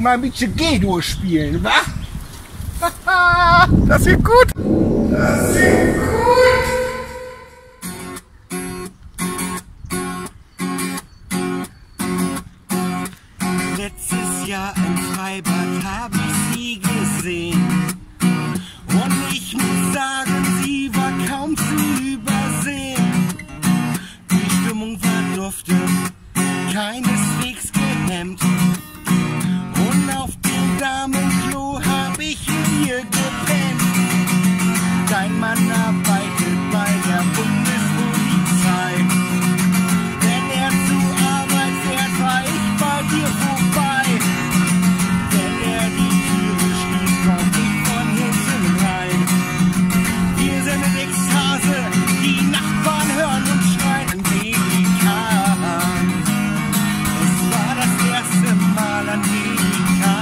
mal ein bisschen G-Dur spielen, wa? Das wird gut. Das wird gut. Letztes Jahr im Freibad hab ich sie gesehen. Und ich muss sagen, sie war kaum zu übersehen. Die Stimmung war dufte, keineswegs gehemmt. Und auf dem Damenklo hab ich mit ihr gepennt. Dein Mann arbeitet bei der Bundespolizei. Wenn er zur Arbeit fährt, fahr ich bei dir vorbei. Wenn er die Türe schließt, komm ich von hinten rein. Wir sind in Ekstase, die Nachbarn hören und schreien Angelika. Es war das erste Mal Angelika.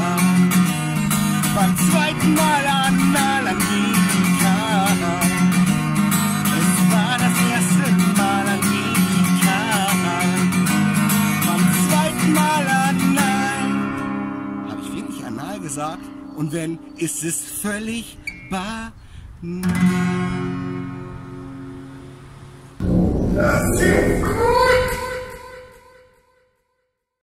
Beim zweiten Mal anal Angelika. Es war das erste Mal Angelika. Beim zweiten Mal anal. Habe ich wirklich anal gesagt? Und wenn, ist es völlig banal. Das wird gut.